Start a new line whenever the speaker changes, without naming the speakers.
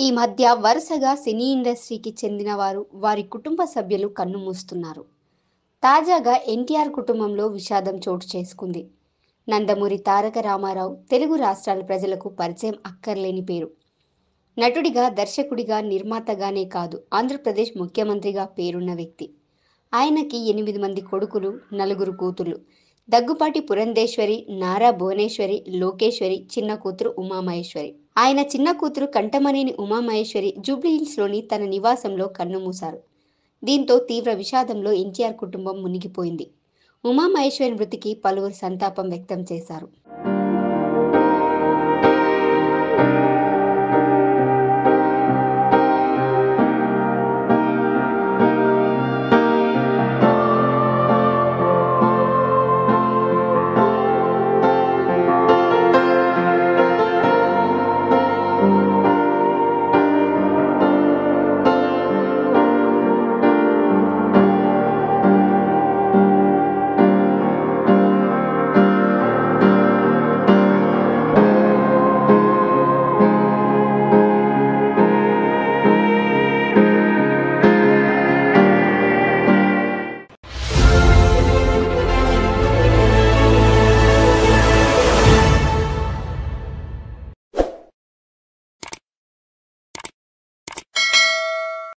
మధ్య వరుసగా సినీ ఇండస్ట్రీకి చెందిన వారు, వారి కుటుంబ సభ్యులు కన్నుమూస్తున్నారు. తాజాగా ఎన్టీఆర్ కుటుంబంలో విషాదం చోటు చేసుకుంది. నందమూరి తారక రామారావు తెలుగు రాష్ట్రాల ప్రజలకు పరిచయం అక్కర్లేని పేరు. నటుడిగా, దర్శకుడిగా, నిర్మాతగానే కాదు, ఆంధ్రప్రదేశ్ ముఖ్యమంత్రిగా పేరున్న వ్యక్తి. ఆయనకి 8 మంది కొడుకులు, 4 కూతుళ్లు. దగ్గుపాటి పురంధేశ్వరి, నారా భువనేశ్వరి, లోకేశ్వరి, చిన్న కూతురు ఉమామహేశ్వరి. ఆయన చిన్న కూతురు కంఠమనేని ఉమామహేశ్వరి జూబ్లీహిల్స్లోని తన నివాసంలో కన్నుమూశారు. దీంతో తీవ్ర విషాదంలో ఎన్టీఆర్ కుటుంబం మునిగిపోయింది. ఉమామహేశ్వరి మృతికి పలువురు సంతాపం వ్యక్తం చేశారు.